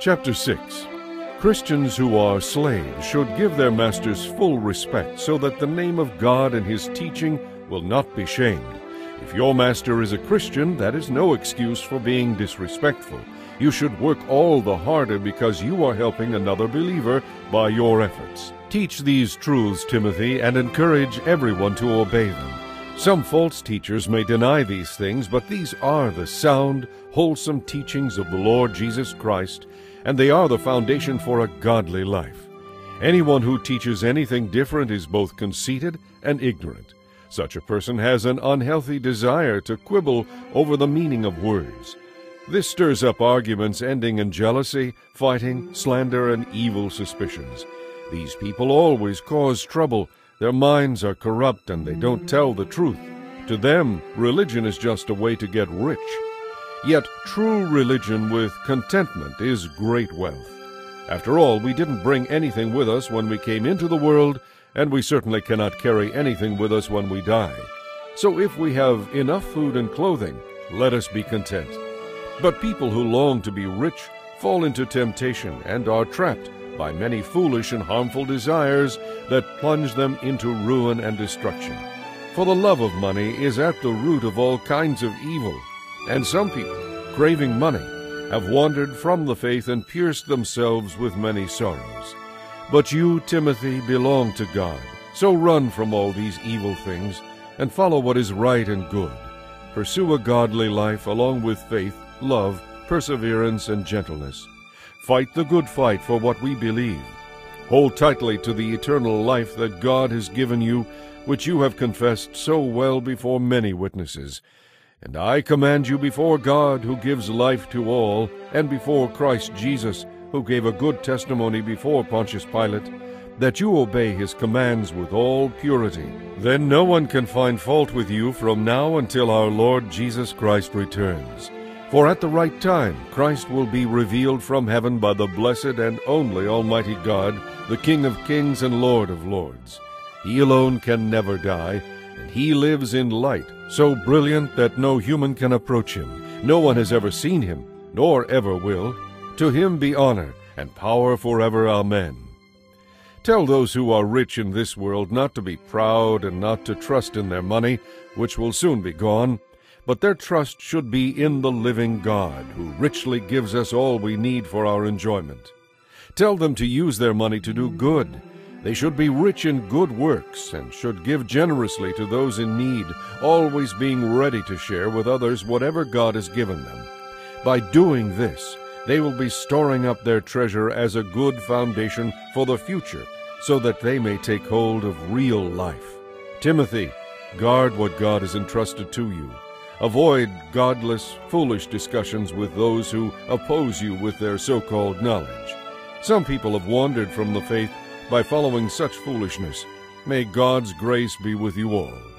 Chapter 6. Christians who are slaves should give their masters full respect, so that the name of God and His teaching will not be shamed. If your master is a Christian, that is no excuse for being disrespectful. You should work all the harder because you are helping another believer by your efforts. Teach these truths, Timothy, and encourage everyone to obey them. Some false teachers may deny these things, but these are the sound, wholesome teachings of the Lord Jesus Christ, and they are the foundation for a godly life. Anyone who teaches anything different is both conceited and ignorant. Such a person has an unhealthy desire to quibble over the meaning of words. This stirs up arguments ending in jealousy, fighting, slander, and evil suspicions. These people always cause trouble. Their minds are corrupt and they don't tell the truth. To them, religion is just a way to get rich. Yet true religion with contentment is great wealth. After all, we didn't bring anything with us when we came into the world, and we certainly cannot carry anything with us when we die. So if we have enough food and clothing, let us be content. But people who long to be rich fall into temptation and are trapped by many foolish and harmful desires that plunge them into ruin and destruction. For the love of money is at the root of all kinds of evil, and some people, craving money, have wandered from the faith and pierced themselves with many sorrows. But you, Timothy, belong to God, so run from all these evil things and follow what is right and good. Pursue a godly life along with faith, love, perseverance, and gentleness. Fight the good fight for what we believe. Hold tightly to the eternal life that God has given you, which you have confessed so well before many witnesses. And I command you before God, who gives life to all, and before Christ Jesus, who gave a good testimony before Pontius Pilate, that you obey his commands with all purity. Then no one can find fault with you from now until our Lord Jesus Christ returns. For at the right time Christ will be revealed from heaven by the blessed and only Almighty God, the King of kings and Lord of lords. He alone can never die, and he lives in light, so brilliant that no human can approach him. No one has ever seen him, nor ever will. To him be honor and power forever. Amen. Tell those who are rich in this world not to be proud and not to trust in their money, which will soon be gone, but their trust should be in the living God, who richly gives us all we need for our enjoyment. Tell them to use their money to do good. They should be rich in good works and should give generously to those in need, always being ready to share with others whatever God has given them. By doing this, they will be storing up their treasure as a good foundation for the future, so that they may take hold of real life. Timothy, guard what God has entrusted to you. Avoid godless, foolish discussions with those who oppose you with their so-called knowledge. Some people have wandered from the faith by following such foolishness. May God's grace be with you all.